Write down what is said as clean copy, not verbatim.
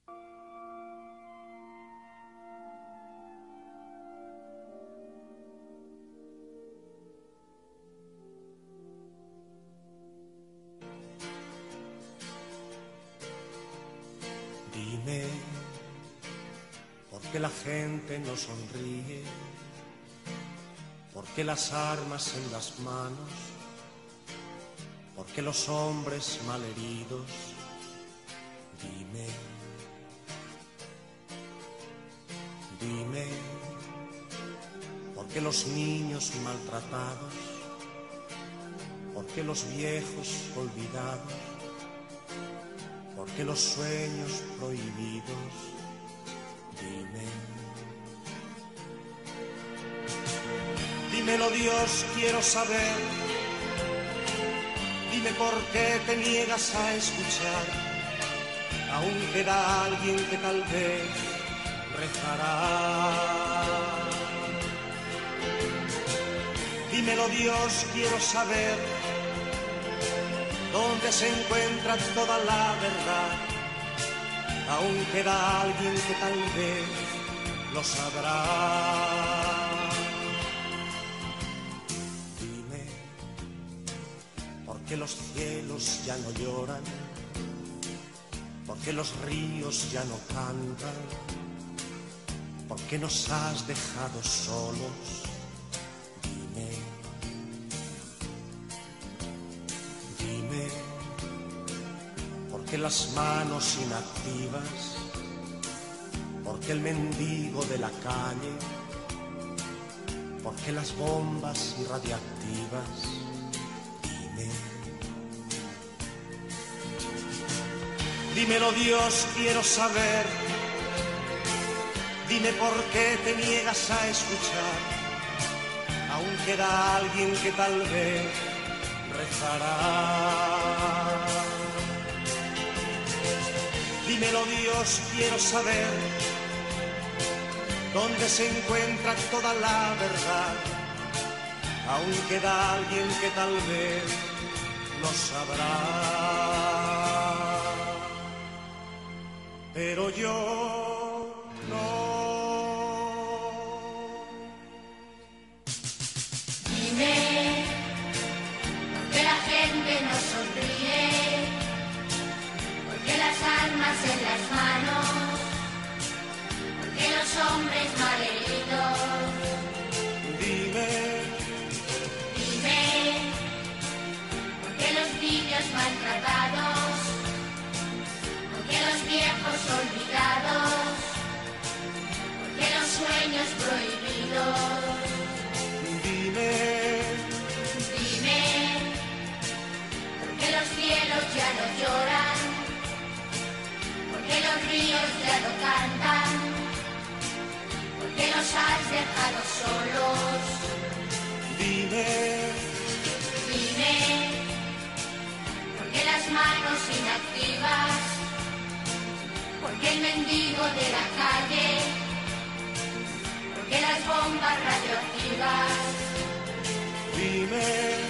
Dime, ¿por qué la gente no sonríe? ¿Por qué las armas en las manos? ¿Por qué los hombres malheridos? Dime, dime, ¿por qué los niños maltratados? ¿Por qué los viejos olvidados? ¿Por qué los sueños prohibidos? Dime. Dímelo, Dios, quiero saber. Dime por qué te niegas a escuchar. Aún queda alguien que tal vez rezará. Dímelo, Dios, quiero saber. ¿Dónde se encuentra toda la verdad? Aún queda alguien que tal vez lo sabrá. Dime, ¿por qué los cielos ya no lloran? ¿Por qué los ríos ya no cantan? ¿Por qué nos has dejado solos? ¿Por qué las manos inactivas? ¿Por qué el mendigo de la calle? ¿Por qué las bombas irradiactivas? Dime. Dímelo, Dios, quiero saber. Dime por qué te niegas a escuchar. Aún queda alguien que tal vez rezará. Dímelo, Dios, quiero saber. ¿Dónde se encuentra toda la verdad? Aún queda alguien que tal vez lo sabrá. Pero yo no. Dime, ¿por qué la gente no sonríe? ¿Por qué las armas en las manos? ¿Por qué los hombres malheridos? Dime, ¿por qué los niños maltratados? ¿Por qué los viejos olvidados? ¿Por qué los sueños prohibidos? dime, ¿por qué los cielos ya no lloran? ¿Por qué los ríos ya no cantan? ¿Por qué los has dejado solos? dime, ¿por qué las manos inactivas? ¿Por qué el mendigo de la calle? ¿Por qué las bombas radioactivas? dime.